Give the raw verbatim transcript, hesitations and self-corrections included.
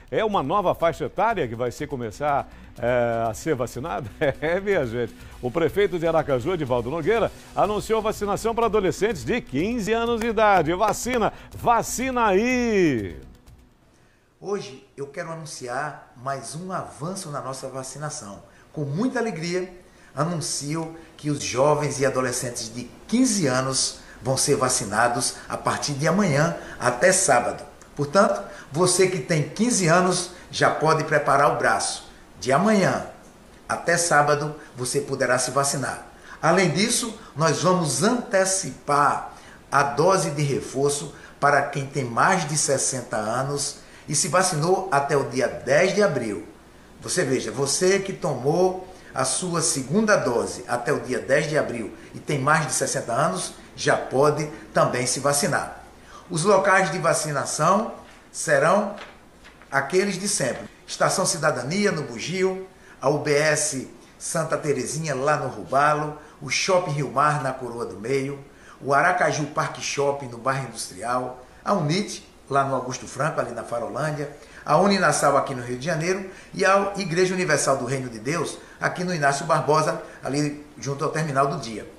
É uma nova faixa etária que vai ser começar é, a ser vacinada? É, minha gente. O prefeito de Aracaju, Edivaldo Nogueira, anunciou vacinação para adolescentes de quinze anos de idade. Vacina, vacina aí! Hoje eu quero anunciar mais um avanço na nossa vacinação. Com muita alegria, anuncio que os jovens e adolescentes de quinze anos vão ser vacinados a partir de amanhã até sábado. Portanto, você que tem quinze anos já pode preparar o braço. De amanhã até sábado você poderá se vacinar. Além disso, nós vamos antecipar a dose de reforço para quem tem mais de sessenta anos e se vacinou até o dia dez de abril. Você veja, você que tomou a sua segunda dose até o dia dez de abril e tem mais de sessenta anos, já pode também se vacinar. Os locais de vacinação serão aqueles de sempre. Estação Cidadania, no Bugio, a U B S Santa Terezinha, lá no Rubalo, o Shopping Rio Mar, na Coroa do Meio, o Aracaju Parque Shopping, no bairro Industrial, a UNIT, lá no Augusto Franco, ali na Farolândia, a Uninasal, aqui no Rio de Janeiro, e a Igreja Universal do Reino de Deus, aqui no Inácio Barbosa, ali junto ao Terminal do Dia.